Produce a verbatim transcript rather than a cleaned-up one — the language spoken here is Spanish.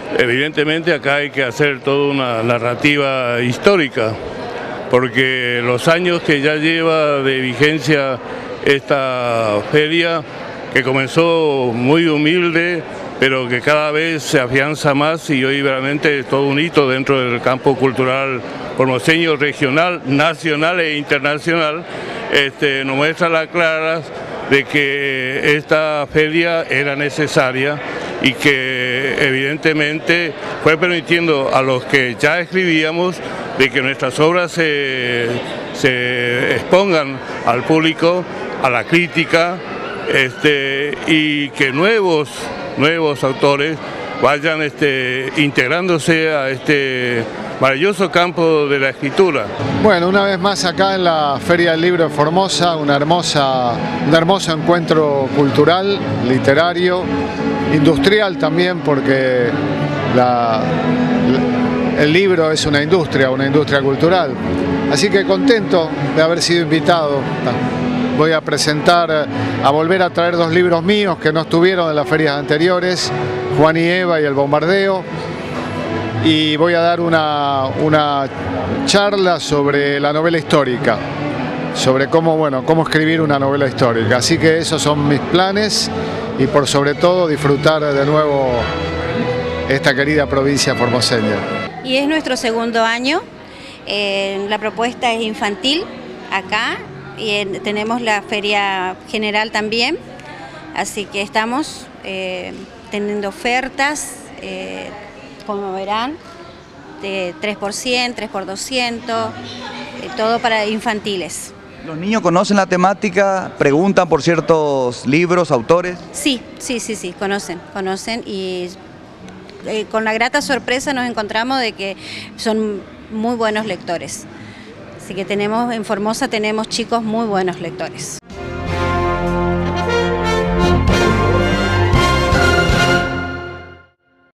Evidentemente acá hay que hacer toda una narrativa histórica, porque los años que ya lleva de vigencia esta feria, que comenzó muy humilde, pero que cada vez se afianza más y hoy realmente es todo un hito dentro del campo cultural formoseño, regional, nacional e internacional, este, nos muestra las claras de que esta feria era necesaria y que evidentemente fue permitiendo a los que ya escribíamos de que nuestras obras se, se expongan al público, a la crítica, este, y que nuevos, nuevos autores vayan este, integrándose a este maravilloso campo de la escritura. Bueno, una vez más acá en la Feria del Libro de Formosa, una hermosa, un hermoso encuentro cultural, literario, industrial también, porque la, la, el libro es una industria, una industria cultural. Así que contento de haber sido invitado. Voy a presentar, a volver a traer dos libros míos que no estuvieron en las ferias anteriores, Juan y Eva y El Bombardeo. Y voy a dar una, una charla sobre la novela histórica, sobre cómo, bueno, cómo escribir una novela histórica. Así que esos son mis planes y por sobre todo disfrutar de nuevo esta querida provincia formoseña. Y es nuestro segundo año, eh, la propuesta es infantil acá y eh, tenemos la feria general también, así que estamos eh, teniendo ofertas, eh, como verán, de tres por cien, tres por doscientos, eh, todo para infantiles. ¿Los niños conocen la temática, preguntan por ciertos libros, autores? Sí, sí, sí, sí, conocen, conocen y eh, con la grata sorpresa nos encontramos de que son muy buenos lectores. Así que tenemos, en Formosa tenemos chicos muy buenos lectores.